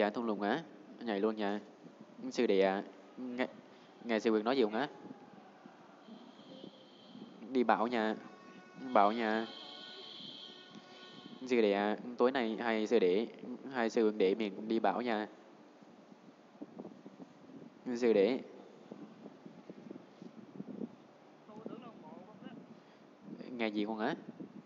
Dạ thung lũng á, nhảy luôn nha. Sư đệ à, nghe, nghe sư Quyền nói gì không á? Đi bảo nha, bảo nha. Sư đệ à, tối nay hai sư Quyền đệ mình đi bảo nha. Sư đệ, nghe gì không á?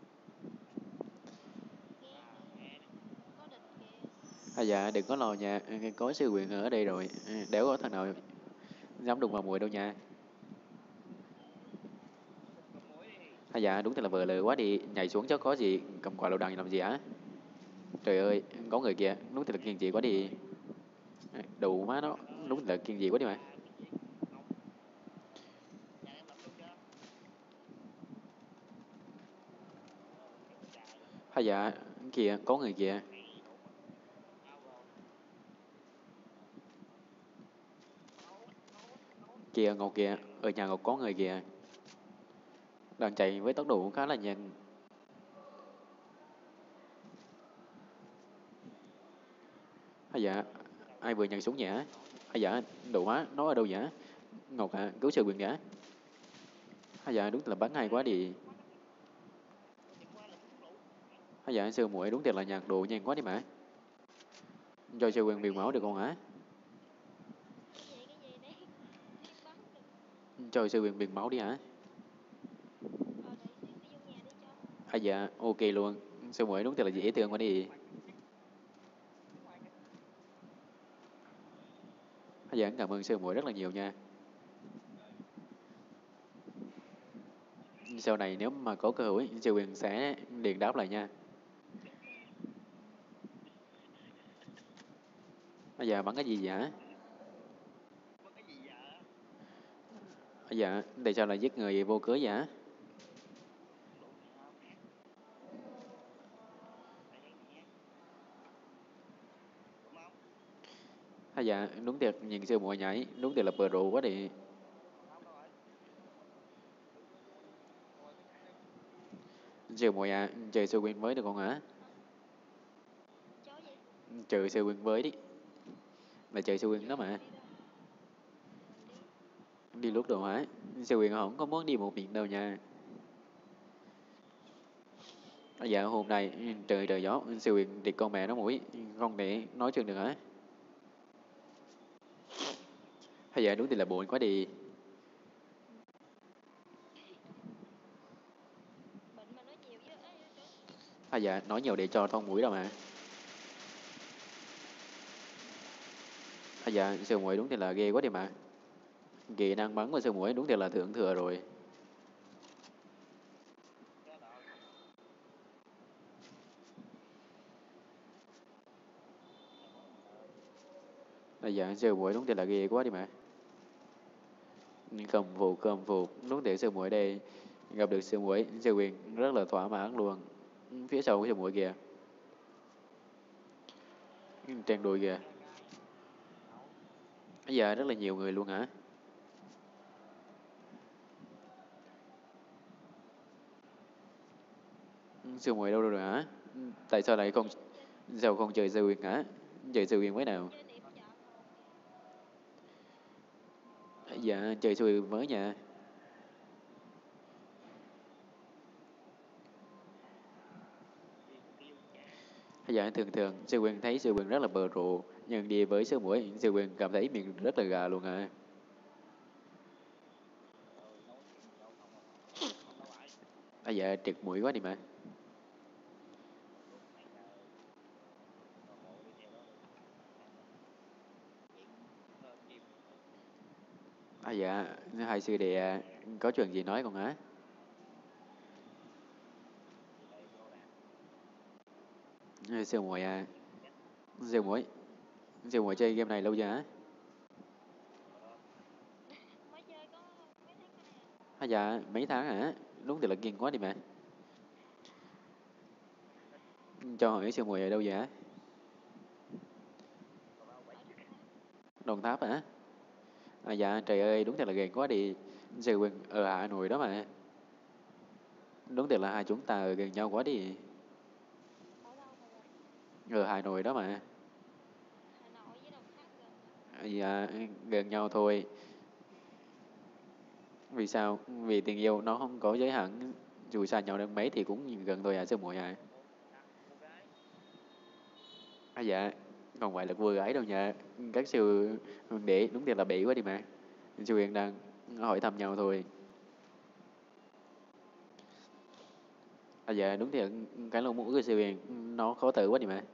Dạ đừng có lo nha, có sư Quyền ở đây rồi, đéo có thằng nào dám đụng vào muội đâu nha. Dạ đúng thật là vờ lờ quá đi, nhảy xuống chứ có gì, cầm quả lựu đạn làm gì á? Trời ơi, có người kìa, đúng thật là kiên trì quá đi. Đủ má nó, đúng thật là kiên trì quá đi mà. Dạ, kìa, có người kìa. Kìa Ngọc kìa, ở nhà Ngọc có người kìa. Đang chạy với tốc độ khá là nhanh. Dạ, ai vừa nhảy xuống nhỉ? Dạ, đủ má, nó ở đâu vậy? Ngọc à, cứu sư Quyền gã. Dạ, đúng là bắn hay quá đi. Dạ, sư muội đúng thật là nhạc độ nhanh quá đi mà. Cho sư Quyền biểu máu được không hả? Cho sư Quyền biểu máu đi hả? Dạ, ok luôn. Sư muội đúng thật là dễ thương quá đi. Dạ, cảm ơn sư muội rất là nhiều nha. Sau này nếu mà có cơ hội, sư Quyền sẽ liền đáp lại nha. Dạ, bắn cái gì vậy? Dạ, tại sao lại giết người vô cớ vậy? Dạ, đúng thiệt, nhìn sư muội nhảy, đúng thiệt là pro quá đi. Sư muội à, chơi sư Quyền mới được không hả? Chơi sư Quyền mới đi, là chơi sư Quyền đó mà. Đi lúc đồ hả? Sư Quyền không có muốn đi một mình đâu nha. Dạ, hôm nay trời trời gió, sư Quyền thì con mẹ nó mũi, không thể nói chuyện được hả? Dạ, đúng thiệt là buồn quá đi. Dạ, nói nhiều để cho thông mũi đâu mà. Dạ, sư muội đúng thiệt là ghê quá đi mà. Kỹ năng bắn của sư muội đúng thiệt là thượng thừa rồi. Dạ, sư muội đúng thiệt là ghê quá đi mà. Khâm phục, đúng thiệt sư muội đây. Gặp được sư muội, sư Quyền rất là thỏa mãn luôn. Phía sau của sư muội kìa, trang đùi kìa. Dạ, rất là nhiều người luôn hả? Sư muội đâu rồi hả? Tại sao lại không, sao không chơi sư Quyền hả? Chơi sư Quyền mới nào? Dạ, chơi sư Quyền mới nha. Dạ, thường thường sư Quyền thấy sư Quyền rất là bờ rộ, nhưng đi với sư muội, sư Quyền cảm thấy mình rất là gà luôn hả? Dạ, triệt mũi quá đi mà. Dạ, hai sư đệ có chuyện gì nói không hả? Sư muội sư muội, sư muội chơi game này lâu chưa hả? Dạ, mấy tháng hả? Đúng thì là kiên quá đi mà. Cho hỏi sư muội ở đâu vậy hả? Đồng Tháp hả? Dạ, trời ơi, đúng thật là ghiền quá đi. Sư Quyền ở Hà Nội đó mà. Đúng thật là hai chúng ta ở gần nhau quá đi. Ở Hà Nội đó mà. Dạ, gần nhau thôi. Vì sao? Vì tình yêu nó không có giới hạn, dù xa nhau đến mấy thì cũng gần thôi à sư muội à. Dạ, không phải là cô gái đâu nha. Các sư huynh đệ đúng thiệt là bỉ quá đi mà. Sư huynh đang hỏi thăm nhau thôi. Dạ, đúng thiệt cái lỗ mũi của sư huynh nó khó thở quá đi mà.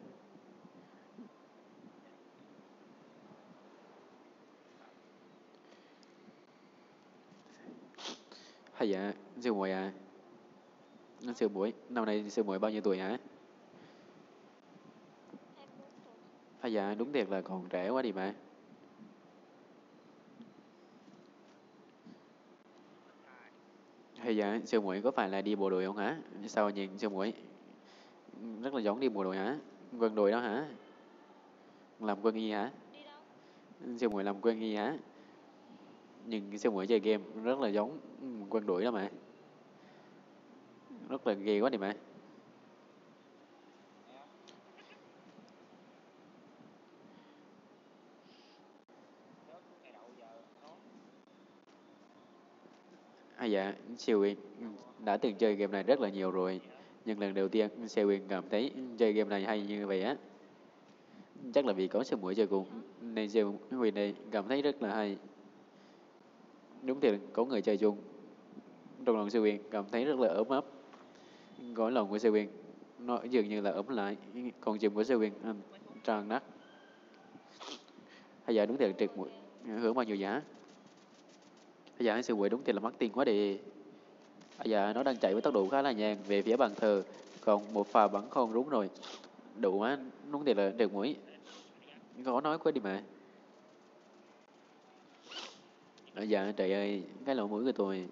Dạ, sư muội à. Sư muội, năm nay sư muội bao nhiêu tuổi hả? Dạ, đúng thiệt là còn trẻ quá đi mà. Dạ, sư muội có phải là đi bộ đội không hả? Sao nhìn sư muội rất là giống đi bộ đội hả? Quân đội đó hả? Làm quân y hả? Sư muội làm quân y hả? Nhưng sư muội chơi game rất là giống quân đội đó mà. Rất là ghê quá đi mà. Dạ, siêu Uyên đã từng chơi game này rất là nhiều rồi. Nhưng lần đầu tiên siêu Uyên cảm thấy chơi game này hay như vậy á. Chắc là vì có sư muội chơi cùng nên siêu Uyên này cảm thấy rất là hay. Đúng thì có người chơi chung. Trong lòng siêu Uyên cảm thấy rất là ấm áp. Cõi lòng của siêu Uyên nó dường như là ấm lại. Còn chim của siêu Uyên tràn nát. Dạ đúng thì triệt mũi hưởng bao nhiêu giá. Dạ siêu muội đúng thì là mắc tiền quá đi. Dạ nó đang chạy với tốc độ khá là nhanh về phía bàn thờ. Còn một pha bắn không đúng rồi. Đủ quá, đúng thì là được mũi. Khó nói quá đi mà. Dạ trời ơi, cái lỗ mũi của tôi.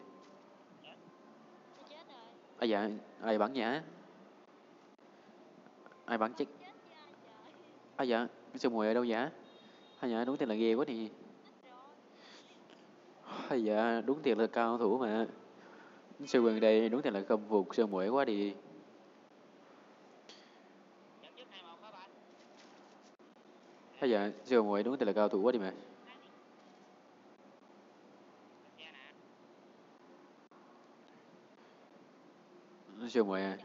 Dạ, ai bắn nhá? Ai bắn chết? Dạ, sư muội ở đâu dạ? Dạ, đúng thì là ghê quá đi. Dạ, đúng thiệt là cao thủ mà. Sư gần đây đúng thiệt là khâm phục sư muội quá đi. Dạ, sư muội đúng thiệt là cao thủ quá đi mà. Sư muội à,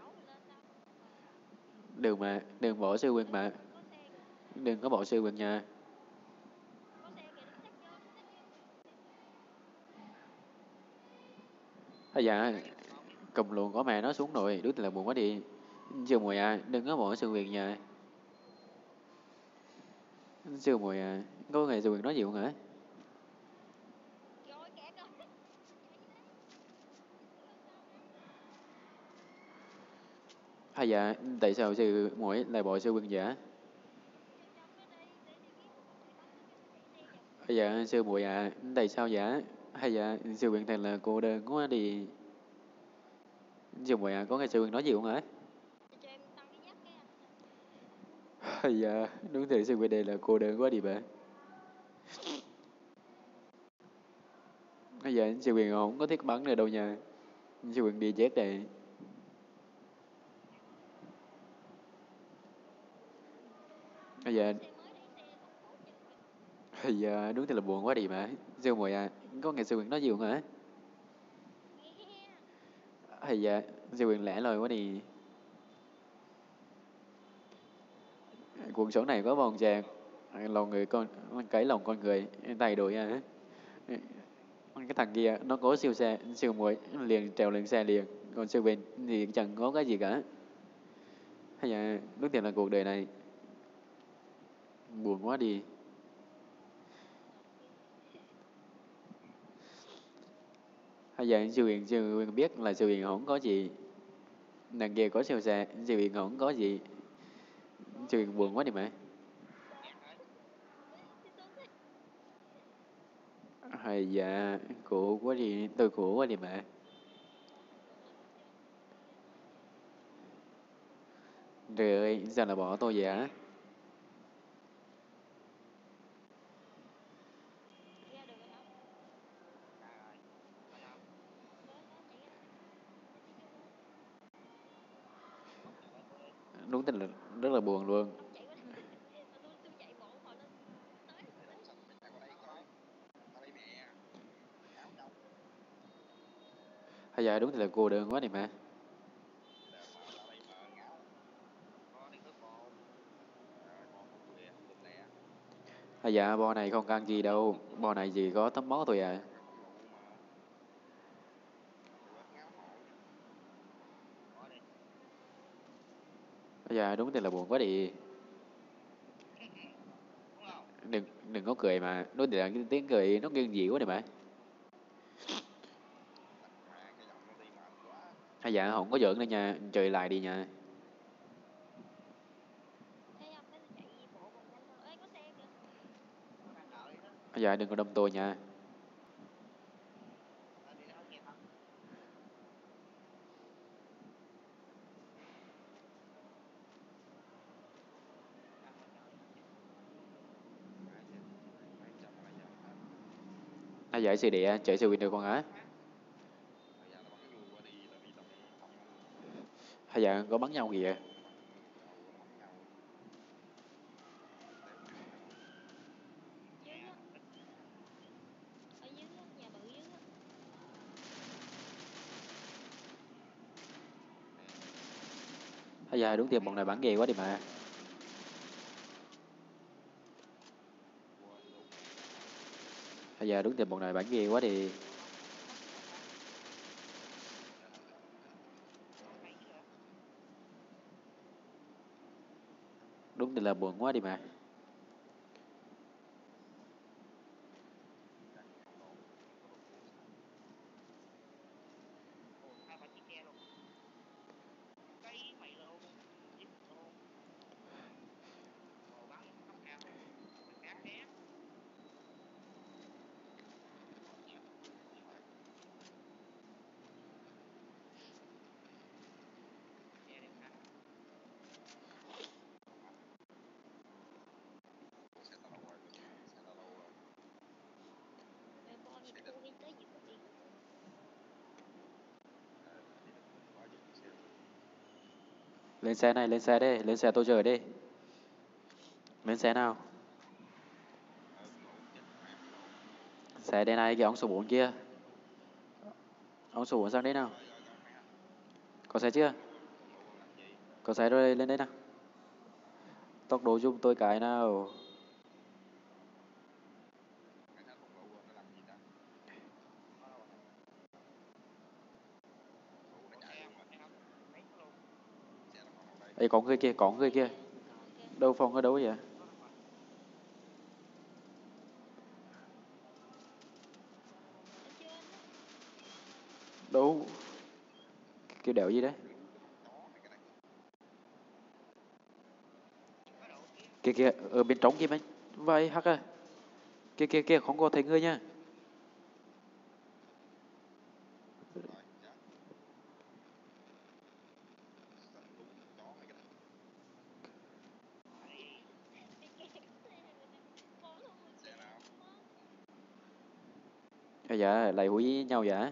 đừng mà, đừng bỏ sư huynh mà. Đừng có bỏ sư huynh nha. Dạ, cầm luôn có mẹ nó xuống rồi, đúng là buồn quá đi. Sư muội à, đừng có bỏ sư huynh nha. Sư muội à, có ngày sư huynh nói gì không hả? Dạ, tại sao sư muội lại bỏ sư huynh vậy? Dạ, sư muội à, tại sao vậy? Dạ, sư huynh thật là cô đơn quá đi. Sư muội à, có ngày sư huynh nói gì không hả? Dạ, đúng thì sư huynh đây là cô đơn quá đi bà. Dạ, sư huynh không có thiết bắn nữa đâu nha. Sư huynh đi chết đây. Dạ, dạ, đúng thì là buồn quá đi mà. Sư muội à, có ngày sư huynh nói gì không hả? Dạ, sư huynh lẻ loi quá đi. Cuộc sống này có vòng tròn, lòng người con, cái lòng con người thay đổi à. Cái thằng kia nó có siêu xe, siêu muội liền trèo lên xe liền. Còn siêu bình thì chẳng có cái gì cả. Dạ, đúng thiệt là cuộc đời này buồn quá đi. Dạ, siêu huyền biết là siêu huyền không có gì. Đằng kia có siêu xe, siêu huyền không có gì. Siêu huyền buồn quá đi mà. Dạ, khổ quá đi, tôi khổ quá đi mà. Trời ơi, sao là bỏ tôi vậy hả? Đúng tình là rất là buồn luôn. Bây giờ đúng là cô đơn quá này mà. Bây giờ bo này không ăn gì đâu, bo này chỉ có tấm máu thôi à. Bây giờ đúng là buồn quá đi. Đừng có cười mà, nói là cái tiếng cười nó nghiêng gì quá này mà. Bây giờ không có giỡn nữa nha, chơi lại đi nha. Bây giờ đừng có đâm tôi nha. Bây giờ xe địa chạy xe win được con á. Bây giờ có bắn nhau kìa. Bây giờ đúng tiền bọn này bắn ghê quá đi mà. Bây giờ đúng tiền bọn này bắn ghê quá đi. Đúng là buồn quá đi mà. Lên xe này, lên xe đi, lên xe tôi chờ đi. Lên xe nào. Xe đây này, cái ống số 4 kia. Ống số 4 sang đây nào. Có xe chưa? Có xe rồi, lên đây nào. Tốc độ giúp tôi cái nào. Ê, có người kia, có người kia. Đâu phòng ở đâu vậy? Đâu? Kiểu đéo gì đấy? Kia kia, ở bên trong kia anh. Vậy hắc à. Kia kia kia, không có thấy người nha. Dạ, lại hủy nhau dạ.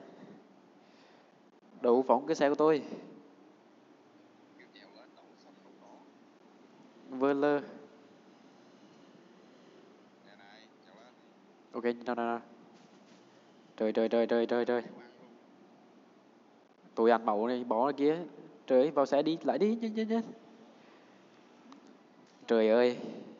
Đâu phóng cái xe của tôi. Vơ lơ. Ok, nào nào nào. Trời trời trời trời trời trời. Tôi ăn màu này, bỏ ra kia. Trời ơi, vào xe đi, lại đi, nhanh nhanh nhanh. Trời ơi.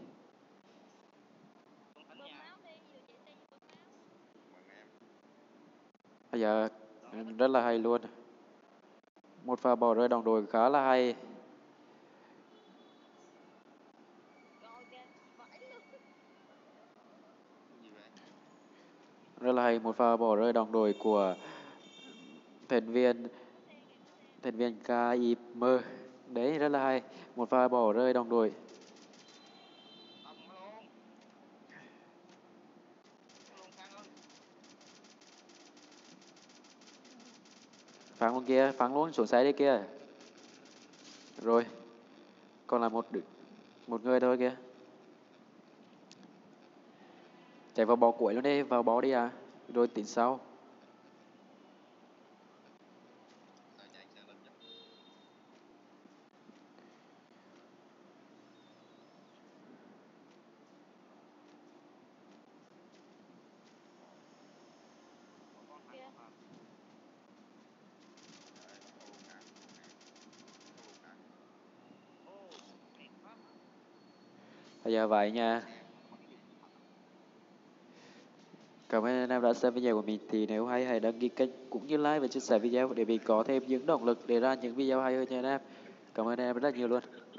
Bây giờ rất là hay luôn. Một pha bỏ rơi đồng đội khá là hay. Rất là hay, một pha bỏ rơi đồng đội của thành viên KIM. Đấy, rất là hay. Một pha bỏ rơi đồng đội. Phán luôn kia, phán luôn, xuống xe đi kia. Rồi, còn là một người thôi kia. Chạy vào bò cuối luôn đi, vào bò đi à. Rồi tính sau. Bây giờ vậy nha. Cảm ơn anh em đã xem video của mình. Thì nếu hay hãy đăng ký kênh cũng như like và chia sẻ video để mình có thêm những động lực để ra những video hay hơn nha anh em. Cảm ơn anh em rất là nhiều luôn.